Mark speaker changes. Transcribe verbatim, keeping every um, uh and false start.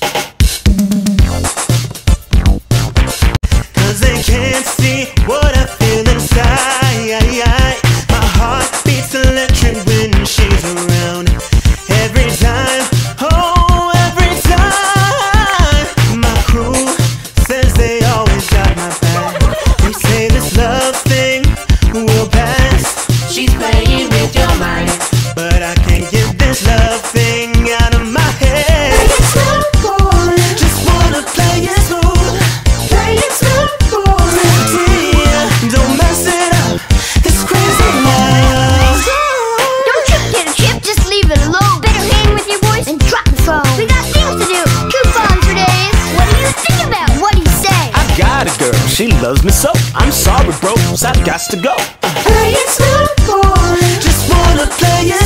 Speaker 1: Cause they can't see what I feel inside. My heart beats electric when she's around. Every time, oh, every time. My crew says they always got my back. They say this love thing will pass.
Speaker 2: She's playing with your mind,
Speaker 1: but I can't get this love thing out of my head.
Speaker 2: play it slow, boy.
Speaker 1: Just wanna play it smooth.
Speaker 2: Play it slow, boy.
Speaker 1: Yeah, don't mess it up. This crazy love.
Speaker 3: Don't you get a chip, just leave it alone. Better hang with your boys and drop the phone. We got things to do, coupons for days. What do you think about what he say?
Speaker 1: I got a girl, she loves me so. I'm sorry, bros, I've got to go.
Speaker 2: Play it slow, boy.
Speaker 1: Just wanna play it